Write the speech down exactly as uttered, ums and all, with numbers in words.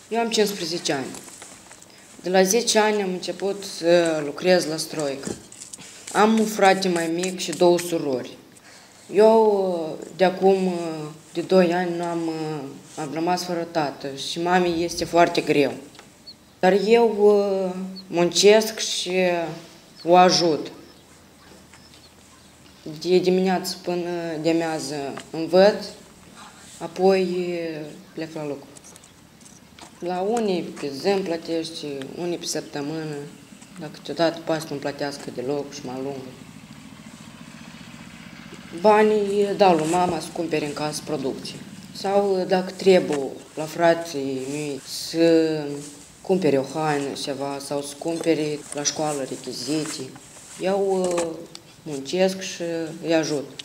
Eu am cincisprezece ani. De la zece ani am început să lucrez la stroică. Am un frate mai mic și două surori. Eu, de acum, de doi ani, am, am rămas fără tată și mamei este foarte greu. Dar eu muncesc și o ajut. De dimineață până de amiază învăț, apoi plec la lucru. La unii pe zi îmi plătește, unii pe săptămână, dar câteodată poate să nu plătească deloc și mă alungă. Banii dau lui mama să cumpere în casă producție. Sau dacă trebuie la frații mei să cumpere o haină ceva sau să cumpere la școală rechizite, eu muncesc și îi ajut.